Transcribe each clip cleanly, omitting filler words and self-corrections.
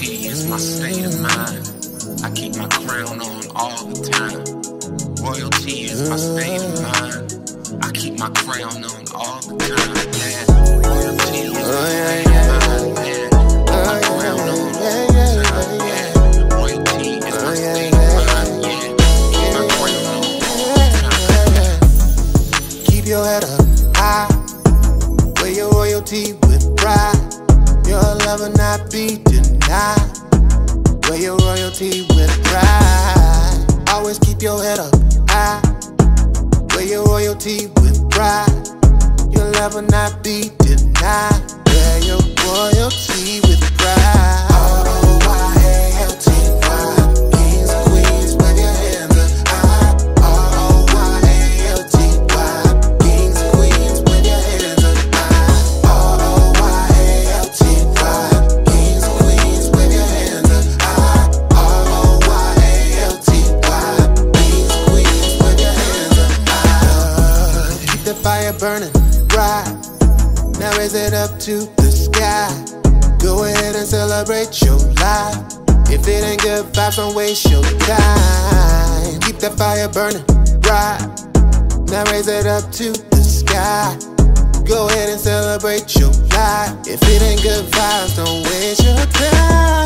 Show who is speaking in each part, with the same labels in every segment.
Speaker 1: Royalty is my state of mind. I keep my crown on all the time. Royalty is my state of mind. I keep my crown on all the time. Yeah. Royalty is my state of mind. Yeah. My crown on all the time. Yeah. Royalty is my state of mind. Yeah. Keep my crown on all the time.
Speaker 2: Keep your head up high. Wear your royalty with pride. Your love will not be denied. Wear your royalty with pride. Always keep your head up high. Wear your royalty with pride. Your love will not be denied. Wear your royalty with pride. R-O-Y-A-L-T-Y. Kings and queens, wave your hands up high. R-O-Y-A-L-T-Y. Kings and queens, wave your hands up high. R-O-Y-A-L-T-Y. Kings and queens, wave your hands up high. R-O-Y-A-L-T-Y. Kings and queens, wave your hands up high. Keep the fire burning bright. Now raise it up to the sky. Go ahead and celebrate your life. If it ain't good vibes, don't waste your time. Keep that fire burning bright. Now raise it up to the sky. Go ahead and celebrate your life. If it ain't good vibes, don't waste your time.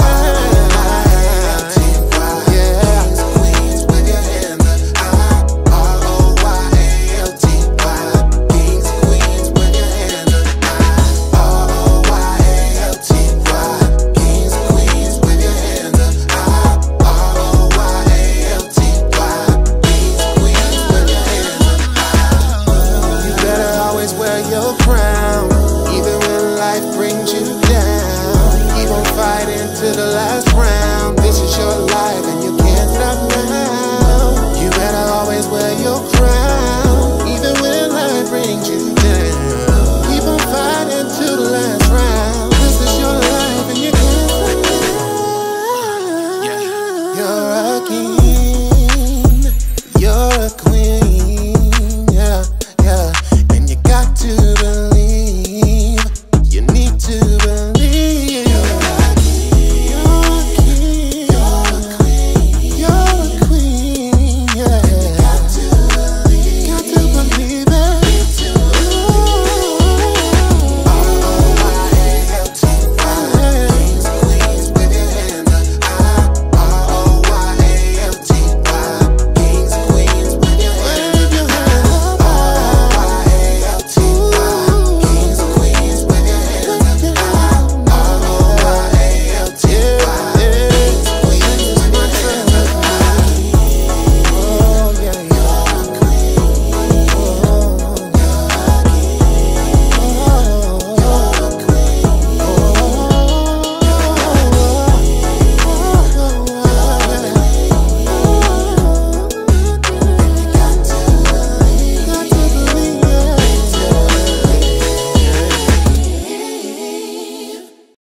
Speaker 2: Yeah. Queens, wave your hands up high. R-O-Y-A-L-T-Y. Kings and queens, wave your hands up high. R-O-Y-A-L-T-Y. Kings and queens, wave your hands up high. R-O-Y-A-L-T-Y. Kings and queens, wave your hands up high. You better always wear your crown, even when life brings you down. Keep on fighting to the last round.